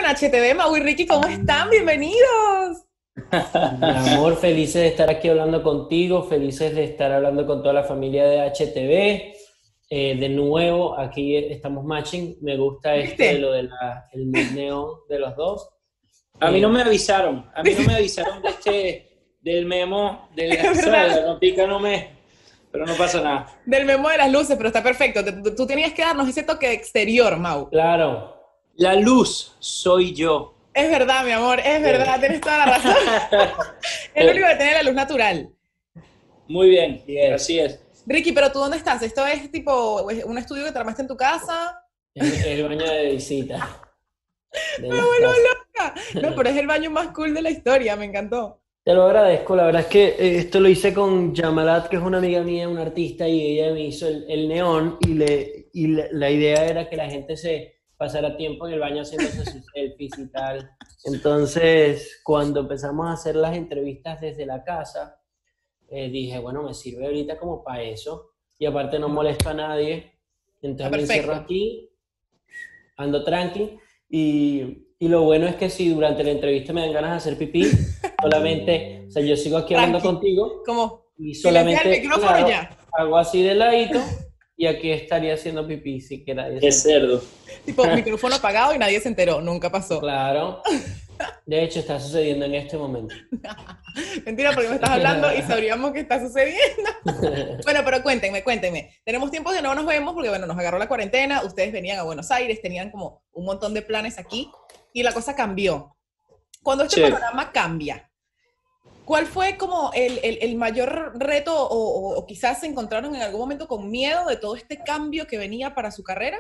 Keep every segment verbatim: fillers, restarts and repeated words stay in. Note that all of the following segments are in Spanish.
H T V, Mau y Ricky, ¿cómo están? Bienvenidos. Mi amor, felices de estar aquí hablando contigo, felices de estar hablando con toda la familia de H T V. Eh, de nuevo, aquí estamos matching. Me gusta esto de ¿Viste? lo del mood neón de los dos. A mí no Eh, me avisaron, a mí no me avisaron de este, del memo, de Es la, ¿sabes? verdad. La notica no me, pero no pasa nada. Del memo de las luces, pero está perfecto. Te- Tú, tú tenías que darnos ese toque exterior, Mau. claro. La luz soy yo. Es verdad, mi amor, es Eh, verdad, tienes toda la razón. Es lo único que tiene la luz natural. Muy bien, Así es. así es. Ricky, pero ¿tú dónde estás? ¿Esto es tipo es un estudio que te armaste en tu casa? Es el baño de visita de Me las vuelvo casas. loca. No, pero es el baño más cool de la historia, me encantó. Te lo agradezco, la verdad es que eh, esto lo hice con Yamalat, que es una amiga mía, una artista, y ella me hizo el, el neón y, le, y la, la idea era que la gente se pasara tiempo en el baño haciéndose sus selfies y tal. Entonces, cuando empezamos a hacer las entrevistas desde la casa, eh, dije, bueno, me sirve ahorita como para eso, y aparte no molesto a nadie, Está entonces me encierro perfecto. aquí, ando tranqui, y, y lo bueno es que si durante la entrevista me dan ganas de hacer pipí, solamente, o sea, yo sigo aquí hablando Tranqui. contigo, Como y silenciar el solamente, micrófono y claro, ya. hago así de ladito, y aquí estaría haciendo pipí sin que nadie Qué se entere. cerdo. Tipo, micrófono apagado y nadie se enteró. Nunca pasó. Claro, de hecho está sucediendo en este momento. Mentira, porque me estás hablando y sabríamos qué está sucediendo. Bueno, pero cuéntenme, cuéntenme. Tenemos tiempo que no nos vemos porque, bueno, nos agarró la cuarentena, ustedes venían a Buenos Aires, tenían como un montón de planes aquí y la cosa cambió. Cuando este Sí. panorama cambia, ¿cuál fue como el, el- el mayor reto o, o- o quizás se encontraron en algún momento con miedo de todo este cambio que venía para su carrera?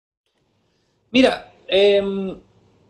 Mira, em,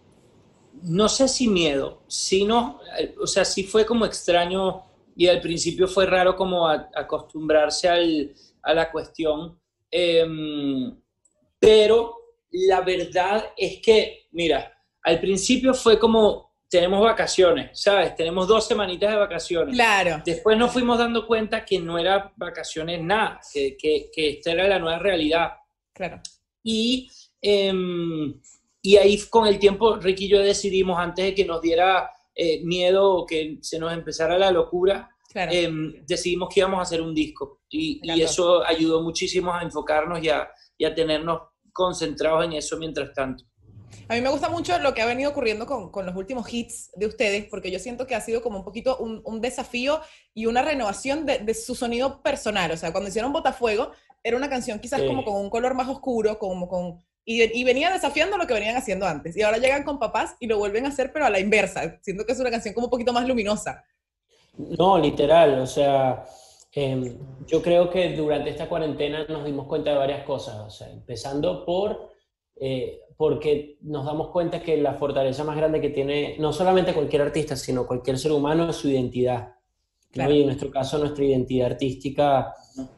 no sé si miedo, sino, eh, o sea, sí fue como extraño y al principio fue raro como a- acostumbrarse al- a la cuestión, em, pero la verdad es que, mira, al principio fue como, tenemos vacaciones, ¿sabes? Tenemos dos semanitas de vacaciones. Claro, Después nos fuimos dando cuenta que no era vacaciones nada, que, que, que esta era la nueva realidad. claro, Y, eh, y ahí con el tiempo, Ricky y yo decidimos, antes de que nos diera eh, miedo o que se nos empezara la locura, claro. eh, decidimos que íbamos a hacer un disco. Y, Me y encantó. eso ayudó muchísimo a enfocarnos y a, y a tenernos concentrados en eso mientras tanto. A mí me gusta mucho lo que ha venido ocurriendo con, con los últimos hits de ustedes, porque yo siento que ha sido como un poquito un, un desafío y una renovación de, de su sonido personal. O sea, cuando hicieron Botafuego, era una canción quizás como Sí. con un color más oscuro, como con... Y, y venía desafiando lo que venían haciendo antes. Y ahora llegan con Papás y lo vuelven a hacer, pero a la inversa. Siento que es una canción como un poquito más luminosa. No, literal, o sea, em, yo creo que durante esta cuarentena nos dimos cuenta de varias cosas, o sea, empezando por, eh, porque nos damos cuenta que la fortaleza más grande que tiene no solamente cualquier artista, sino cualquier ser humano es su identidad, ¿no? Claro, Y en nuestro caso, nuestra identidad artística,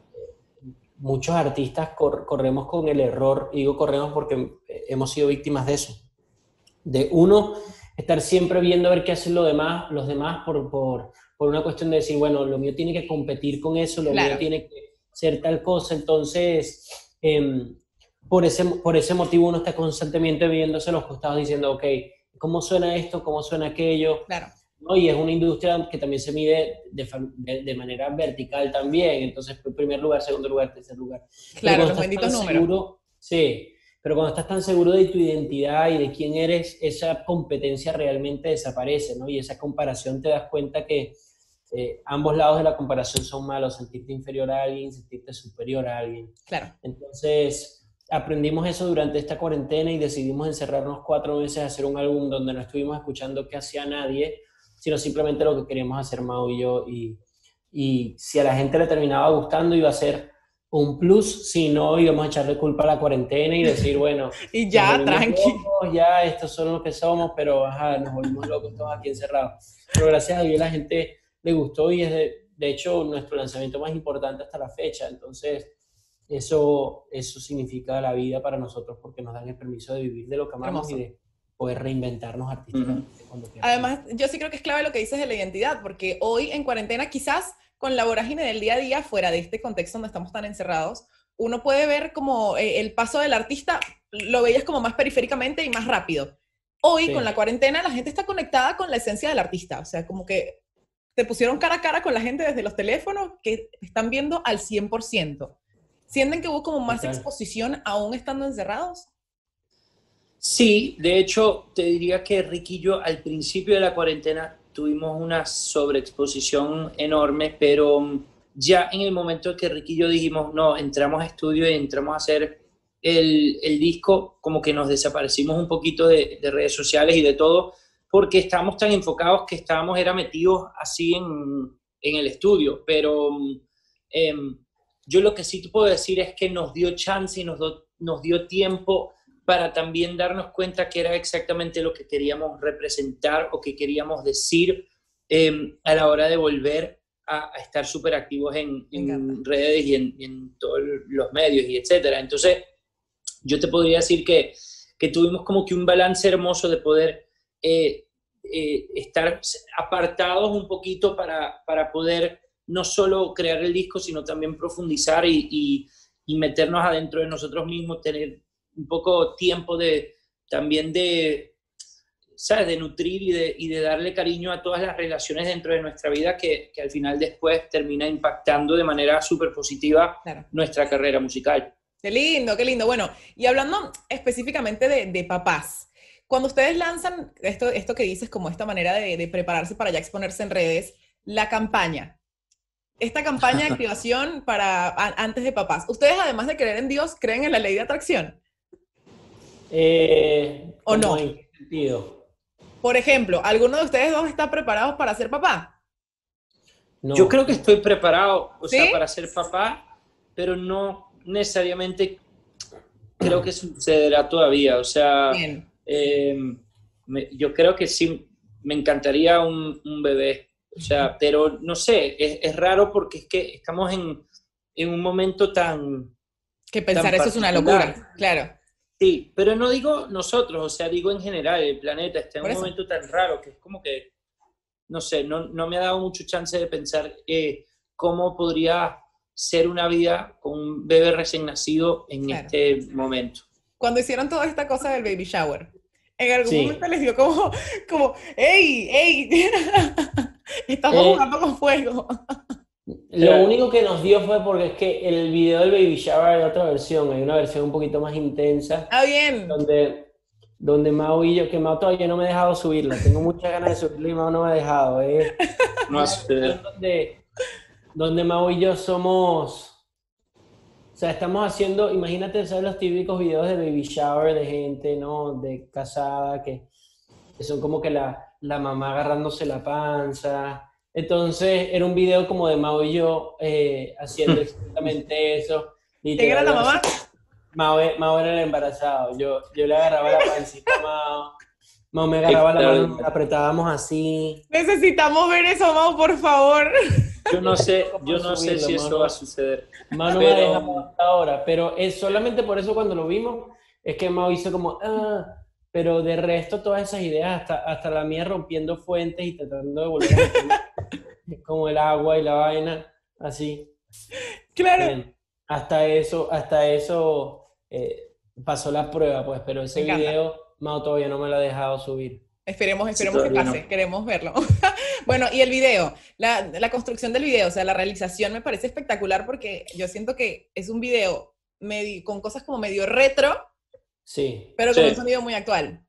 muchos artistas cor- corremos con el error, y digo corremos porque eh, hemos sido víctimas de eso, de uno, estar siempre viendo a ver qué hacen los demás, los demás por, por, por una cuestión de decir, bueno, lo mío tiene que competir con eso, lo mío claro. tiene que ser tal cosa, entonces, eh, por, ese, por ese motivo uno está constantemente viéndose los costados diciendo, ok, ¿cómo suena esto? ¿Cómo suena aquello? Claro, ¿No? Y es una industria que también se mide de, de, de manera vertical también, entonces, primer lugar, segundo lugar, tercer lugar. Pero claro, cuando los estás tan benditos números. seguro, sí, pero cuando estás tan seguro de tu identidad y de quién eres, esa competencia realmente desaparece, ¿no? Y esa comparación te das cuenta que eh, ambos lados de la comparación son malos, sentirte inferior a alguien, sentirte superior a alguien. Claro. Entonces, aprendimos eso durante esta cuarentena y decidimos encerrarnos cuatro meses a hacer un álbum donde no estuvimos escuchando qué hacía nadie, sino simplemente lo que queríamos hacer Mau y yo. Y, y si a la gente le terminaba gustando, iba a ser un plus, si no, íbamos a echarle culpa a la cuarentena y decir, bueno, Y nos ya, volvimos tranqui. locos, ya, estos son los que somos, pero ajá, nos volvimos locos todos aquí encerrados. Pero gracias a Dios la gente le gustó y es de, de hecho nuestro lanzamiento más importante hasta la fecha, entonces eso, eso significa la vida para nosotros porque nos dan el permiso de vivir de lo que amamos y Hermoso. de poder reinventarnos Ujú. artísticamente cuando queramos. Además, yo sí creo que es clave lo que dices de la identidad, porque hoy en cuarentena quizás con la vorágine del día a día, fuera de este contexto donde estamos tan encerrados, uno puede ver como eh, el paso del artista, lo veías como más periféricamente y más rápido. Hoy, Sí. con la cuarentena, la gente está conectada con la esencia del artista. O sea, como que te pusieron cara a cara con la gente desde los teléfonos que están viendo al cien por ciento. ¿Sienten que hubo como más Total. exposición aún estando encerrados? Sí, de hecho, te diría que Ricky y yo al principio de la cuarentena tuvimos una sobreexposición enorme, pero mm, ya en el momento que Ricky y yo dijimos, no, entramos a estudio y entramos a hacer el, el disco, como que nos desaparecimos un poquito de, de redes sociales y de todo, porque estábamos tan enfocados que estábamos, era metidos así en, en el estudio, pero mm, em, yo lo que sí te puedo decir es que nos dio chance y nos, do- nos dio tiempo para también darnos cuenta que era exactamente lo que queríamos representar o que queríamos decir eh, a la hora de volver a, a estar súper activos en, en redes y en, en todos los medios y etcétera. Entonces, yo te podría decir que, que tuvimos como que un balance hermoso de poder eh, eh, estar apartados un poquito para, para poder no solo crear el disco, sino también profundizar y, y, y meternos adentro de nosotros mismos, tener un poco tiempo de también de, ¿sabes? De nutrir y de, y de darle cariño a todas las relaciones dentro de nuestra vida que, que al final después termina impactando de manera súper positiva Claro. nuestra carrera musical. Qué lindo, qué lindo. Bueno, y hablando específicamente de, de papás, cuando ustedes lanzan esto, esto que dices, como esta manera de, de prepararse para ya exponerse en redes, la campaña, esta campaña de activación para a- antes de papás, ¿ustedes además de creer en Dios, creen en la ley de atracción? Eh, ¿O ¿cómo no? en qué sentido? Por ejemplo, ¿alguno de ustedes dos está preparados para ser papá? Yo creo No. que estoy preparado, o sea, ¿Sí? para ser papá, pero no necesariamente creo que sucederá todavía. O sea, Bien. eh, me- yo creo que sí, me encantaría un, un bebé. O sea, pero no sé, es, es raro porque es que estamos en, en un momento tan, Que tan pensar eso es una particular. locura, claro. Sí, pero no digo nosotros, o sea, digo en general, el planeta está en Por un eso. momento tan raro que es como que, no sé, no, no me ha dado mucho chance de pensar eh, cómo podría ser una vida con un bebé recién nacido en Claro. este momento. Cuando hicieron toda esta cosa del baby shower, en algún Sí. momento les dio como, como, ¡ey, ey! Estamos Eh, jugando con fuego. Lo Eh, único que nos dio fue porque es que el video del Baby Shower hay otra versión, hay una versión un poquito más intensa, Ah, bien. donde, donde Mau y yo, que Mau todavía no me ha dejado subirla, tengo muchas ganas de subirla y Mau no me ha dejado. Es no va a una versión suceder. donde, donde Mau y yo somos, o sea, estamos haciendo, imagínate, ¿sabes? Los típicos videos de Baby Shower de gente, ¿no? De casada, que, que son como que la, la mamá agarrándose la panza. Entonces era un video como de Mao y yo eh, haciendo exactamente eso. ¿Quién era Literal, la así. mamá? Mao, Mao era el embarazado. Yo, yo le agarraba la pancita a Mao. Mao me agarraba la mano, nos apretábamos así. Necesitamos ver eso, Mau, por favor. Yo no sé, Cómo yo no sé subirlo, si Mao eso no- va a suceder. Mao no me ha Pero dejado hasta ahora, pero es solamente por eso cuando lo vimos, es que Mao hizo como, ah, pero de resto todas esas ideas, hasta, hasta la mía rompiendo fuentes y tratando de volver a meter como el agua y la vaina, así. Claro. Bien. Hasta eso, hasta eso eh, pasó la prueba, pues, pero ese Me encanta. video Mao todavía no me lo ha dejado subir. Esperemos, Sí, esperemos que todavía pase, no. queremos verlo. Bueno, y el video, la, la construcción del video, o sea, la realización me parece espectacular porque yo siento que es un video medio, con cosas como medio retro, Sí, pero con Sí. un sonido muy actual.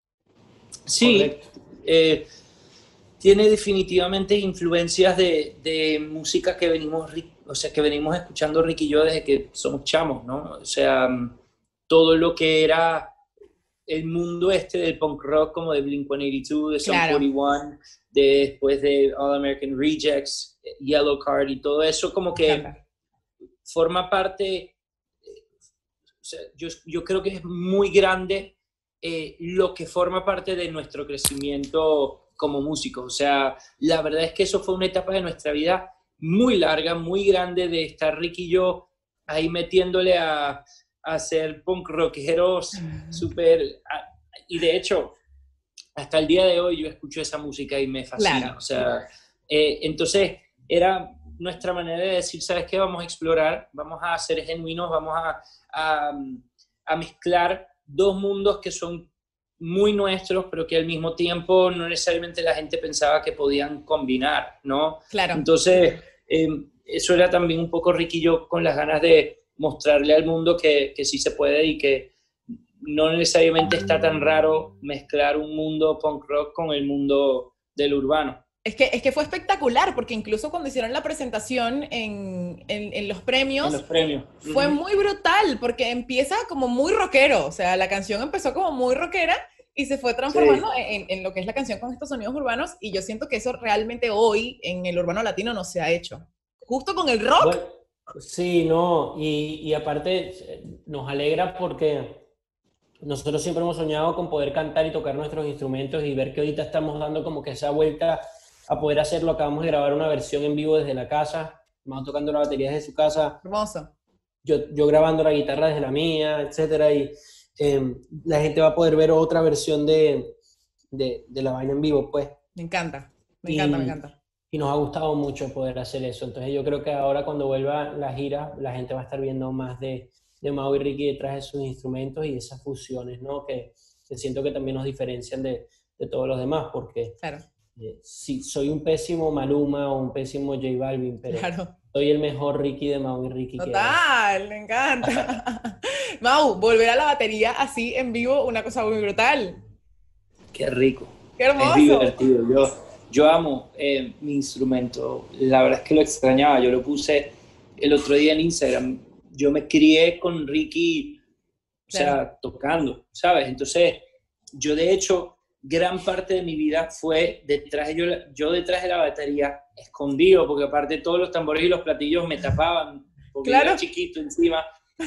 sí, correcto. eh, tiene definitivamente influencias de, de música que venimos, ri- o sea, que venimos escuchando Ricky y yo desde que somos chamos, ¿no? O sea, mm, todo lo que era el mundo este del punk rock, como de Blink ciento ochenta y dos, de Sum Claro. cuarenta y uno, de, después de All American Rejects, Yellow Card y todo eso, como Me que encanta. forma parte, o sea, yo, yo creo que es muy grande eh, lo que forma parte de nuestro crecimiento como músicos. O sea, la verdad es que eso fue una etapa de nuestra vida muy larga, muy grande, de estar Ricky y yo ahí metiéndole a, a ser punk rockeros súper... a- Y de hecho, hasta el día de hoy yo escucho esa música y me fascina. Claro. O sea, eh, entonces era nuestra manera de decir, ¿sabes qué? Vamos a explorar, vamos a ser genuinos, vamos a, a, a mezclar dos mundos que son muy nuestros, pero que al mismo tiempo no necesariamente la gente pensaba que podían combinar, ¿no? Claro. Entonces, eh, eso era también un poco Ricky y yo con las ganas de mostrarle al mundo que, que sí se puede y que no necesariamente está tan raro mezclar un mundo punk rock con el mundo del urbano. Es que, es que fue espectacular, porque incluso cuando hicieron la presentación en, en, en los premios, en los premios. fue uh-huh. muy brutal, porque empieza como muy rockero, o sea, la canción empezó como muy rockera y se fue transformando sí. en, en lo que es la canción con estos sonidos urbanos, y yo siento que eso realmente hoy en el urbano latino no se ha hecho. Justo con el rock. Bueno, sí, no, y, y aparte nos alegra porque nosotros siempre hemos soñado con poder cantar y tocar nuestros instrumentos, y ver que ahorita estamos dando como que esa vuelta a poder hacerlo. Acabamos de grabar una versión en vivo desde la casa, Mao tocando la batería desde su casa, hermoso, yo, yo grabando la guitarra desde la mía, etcétera, y eh, la gente va a poder ver otra versión de, de, de la vaina en vivo, pues. Me encanta, me encanta, y, me encanta. Y nos ha gustado mucho poder hacer eso, entonces yo creo que ahora cuando vuelva la gira, la gente va a estar viendo más de, de Mau y Ricky detrás de sus instrumentos y esas fusiones, ¿no? Que, que siento que también nos diferencian de, de todos los demás, porque... Claro. Eh, sí, soy un pésimo Maluma o un pésimo J Balvin, pero claro. soy el mejor Ricky de Mau y Ricky. Total, me encanta. Mau, volver a la batería así en vivo, una cosa muy brutal. Qué rico. Qué hermoso. Es divertido. Yo, yo amo eh, mi instrumento. La verdad es que lo extrañaba. Yo lo puse el otro día en Instagram. Yo me crié con Ricky, o sea, claro. tocando, ¿sabes? Entonces, yo de hecho... gran parte de mi vida fue detrás de yo, yo detrás de la batería, escondido, porque aparte todos los tambores y los platillos me tapaban, porque claro. era chiquito encima,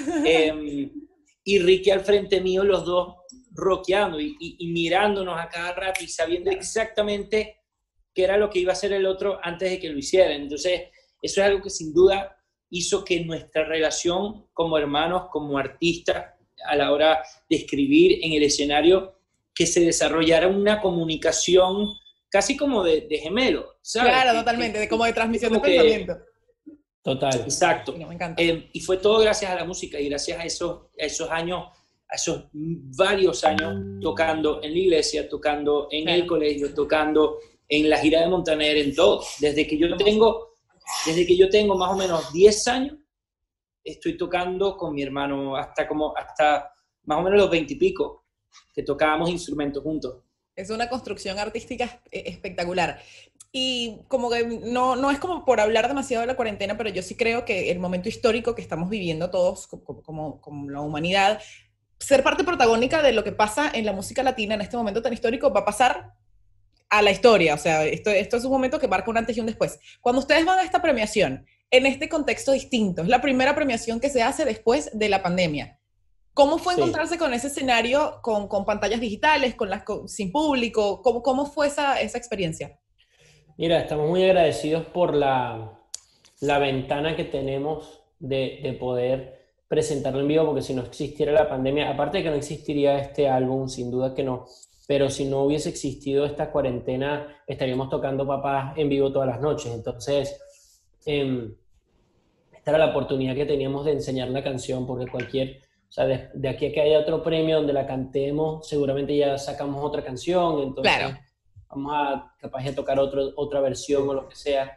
eh, y Ricky al frente mío, los dos rockeando y, y, y mirándonos a cada rato y sabiendo exactamente qué era lo que iba a hacer el otro antes de que lo hicieran. Entonces, eso es algo que sin duda hizo que nuestra relación como hermanos, como artistas, a la hora de escribir en el escenario, que se desarrollara una comunicación casi como de, de gemelo, ¿sabes? Claro, que, totalmente, que, de como de transmisión como de que, pensamiento. Total. Exacto. Sí, no, me encanta. Eh, y fue todo gracias a la música y gracias a esos, a esos años, a esos varios años tocando en la iglesia, tocando en claro. el colegio, tocando en la gira de Montaner, en todo. Desde que yo tengo, desde que yo tengo más o menos diez años, estoy tocando con mi hermano hasta como, hasta más o menos los veinte y pico. Que tocábamos instrumentos juntos. Es una construcción artística espectacular. Y como que no, no es como por hablar demasiado de la cuarentena, pero yo sí creo que el momento histórico que estamos viviendo todos como, como, como la humanidad, ser parte protagónica de lo que pasa en la música latina en este momento tan histórico va a pasar a la historia. O sea, esto, esto es un momento que marca un antes y un después. Cuando ustedes van a esta premiación, en este contexto distinto, es la primera premiación que se hace después de la pandemia. ¿Cómo fue encontrarse sí. con ese escenario, con, con pantallas digitales, con las, con, sin público? ¿Cómo, cómo fue esa, esa experiencia? Mira, estamos muy agradecidos por la, la ventana que tenemos de, de poder presentarlo en vivo, porque si no existiera la pandemia, aparte de que no existiría este álbum, sin duda que no, pero si no hubiese existido esta cuarentena, estaríamos tocando Papás en vivo todas las noches. Entonces, eh, esta era la oportunidad que teníamos de enseñar la canción, porque cualquier... O sea, de, de aquí a que haya otro premio donde la cantemos, seguramente ya sacamos otra canción, entonces claro. vamos a capaz de tocar otro, otra versión o lo que sea.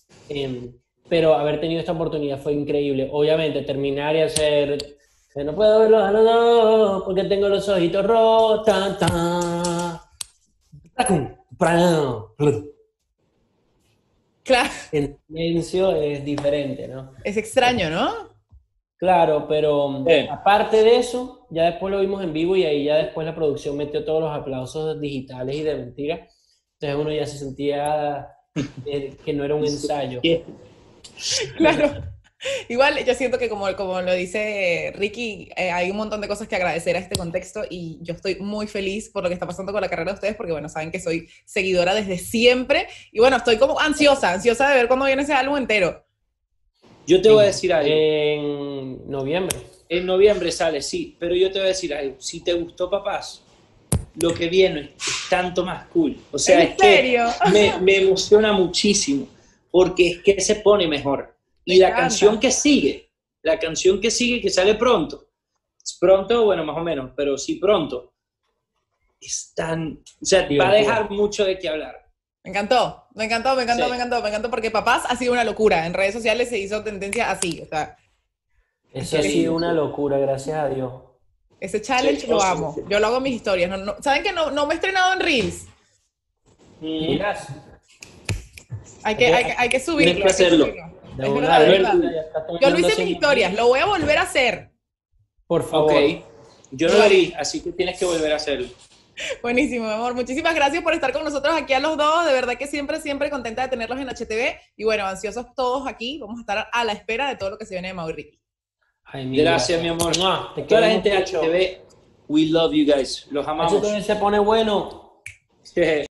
Eh, pero haber tenido esta oportunidad fue increíble. Obviamente, terminar y hacer... Eh, no puedo verlos a los dos porque tengo los ojitos rojos. Tan, tan. Claro. El silencio es diferente, ¿no? Es extraño, ¿no? Claro, pero eh. aparte de eso, ya después lo vimos en vivo y ahí ya después la producción metió todos los aplausos digitales y de mentira. Entonces uno ya se sentía eh, que no era un ensayo. Claro. Igual yo siento que como, como lo dice Ricky, eh, hay un montón de cosas que agradecer a este contexto y yo estoy muy feliz por lo que está pasando con la carrera de ustedes porque, bueno, saben que soy seguidora desde siempre y, bueno, estoy como ansiosa, ansiosa de ver cuándo viene ese álbum entero. Yo te voy a decir algo. En noviembre. En noviembre sale, sí, pero yo te voy a decir algo. Si te gustó Papás, lo que viene es tanto más cool. O sea, ¿En es serio? que me, me emociona muchísimo porque es que se pone mejor. Y la canción que sigue, la canción que sigue, que sale pronto, pronto, bueno, más o menos, pero sí pronto, es tan, o sea, va a Divertido. dejar mucho de qué hablar. Me encantó, me encantó, me encantó, Sí. me encantó, me encantó, porque Papás ha sido una locura. En redes sociales se hizo tendencia así, o sea, Eso ha Sí. sido una locura, gracias a Dios. ese challenge Sí, lo oh, sí, amo. sí. Yo lo hago en mis historias. No, no- ¿saben que no, no me he estrenado en Reels? Miras, Hay que, hay que, hay que subirlo. Tienes que hay hacerlo. subirlo. de Es una verdad, es vez, verdad. ya está todo el Yo lo mundo hice en mis haciendo- historias, lo voy a volver a hacer. Por favor. Ok, yo no lo vi, así que tienes que volver a hacerlo. Buenísimo, mi amor. Muchísimas gracias por estar con nosotros aquí a los dos. De verdad que siempre, siempre contenta de tenerlos en H T V. Y bueno, ansiosos todos aquí. Vamos a estar a la espera de todo lo que se viene de Mau y Ricky. Ay, mil Gracias, mi amor. Mua, te Toda la queremos gente de mucho. H T V, we love you guys. Los amamos. H T V se pone bueno.